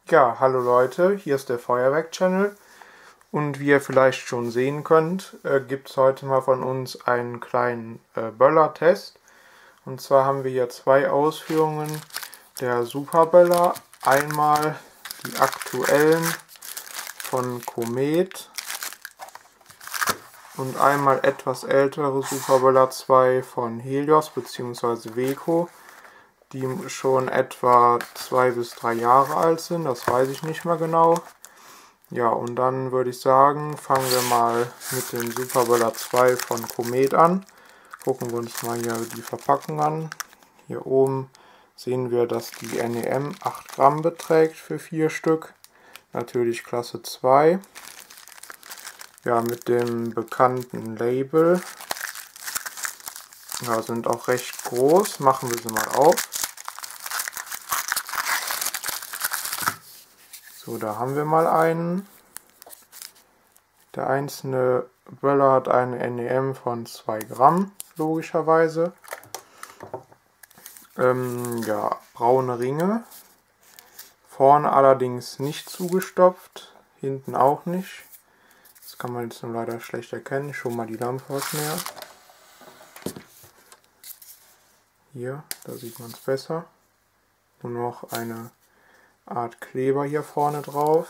Ja, hallo Leute, hier ist der Feuerwerk-Channel und wie ihr vielleicht schon sehen könnt, gibt es heute mal von uns einen kleinen Böller-Test. Und zwar haben wir hier zwei Ausführungen der Superböller. Einmal die aktuellen von Comet und einmal etwas ältere Superböller 2 von Helios bzw. Weco, die schon etwa 2 bis 3 Jahre alt sind, das weiß ich nicht mehr genau. Ja, und dann würde ich sagen, fangen wir mal mit dem Superböller 2 von Comet an. Gucken wir uns mal hier die Verpackung an. Hier oben sehen wir, dass die NEM 8 Gramm beträgt für 4 Stück. Natürlich Klasse 2. Ja, mit dem bekannten Label. Ja, sind auch recht groß. Machen wir sie mal auf. So, da haben wir mal einen. Der einzelne Böller hat eine NEM von 2 Gramm, logischerweise. Ja, braune Ringe. Vorne allerdings nicht zugestopft, hinten auch nicht. Das kann man jetzt nur leider schlecht erkennen. Ich hole mal die Lampe was näher. Hier, da sieht man es besser. Nur noch eine Art Kleber hier vorne drauf.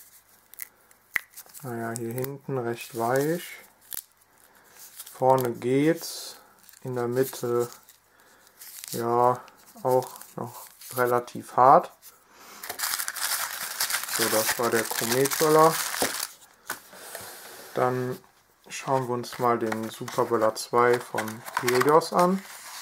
Naja, hier hinten recht weich. Vorne geht's. In der Mitte ja auch noch relativ hart. So, das war der Comet-Böller. Dann schauen wir uns mal den Superböller 2 von Helios an.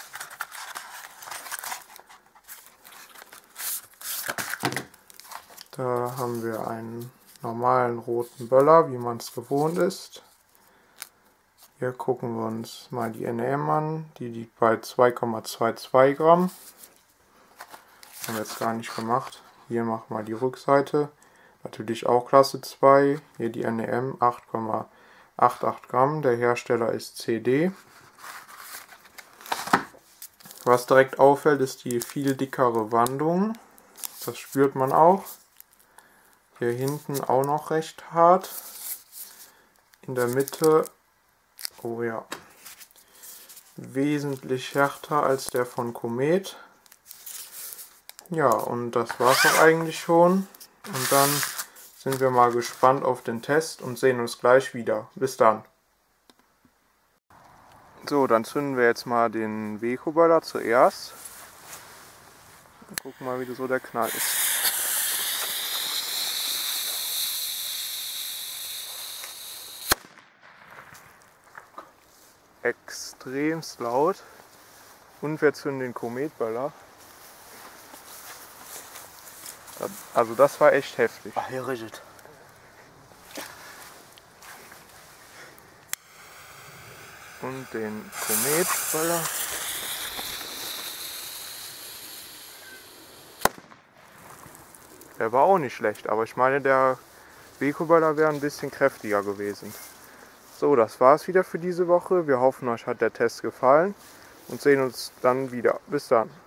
Da haben wir einen normalen roten Böller, wie man es gewohnt ist. Hier gucken wir uns mal die NEM an. Die liegt bei 2,22 Gramm. Haben wir jetzt gar nicht gemacht. Hier machen wir die Rückseite. Natürlich auch Klasse 2. Hier die NEM 8,88 Gramm. Der Hersteller ist CD. Was direkt auffällt, ist die viel dickere Wandung. Das spürt man auch. Hier hinten auch noch recht hart. In der Mitte, oh ja, wesentlich härter als der von Comet. Ja, und das war's auch eigentlich schon. Und dann sind wir mal gespannt auf den Test und sehen uns gleich wieder. Bis dann. So, dann zünden wir jetzt mal den Weco-Böller zuerst. Und gucken mal, wie so der Knall ist. Extremst laut. Und wir zünden den Comet-Böller. Also das war echt heftig. Ach, hier riecht. Und den Comet-Böller. Der war auch nicht schlecht, aber ich meine, der Weco-Böller wäre ein bisschen kräftiger gewesen. So, das war's wieder für diese Woche. Wir hoffen, euch hat der Test gefallen und sehen uns dann wieder. Bis dann.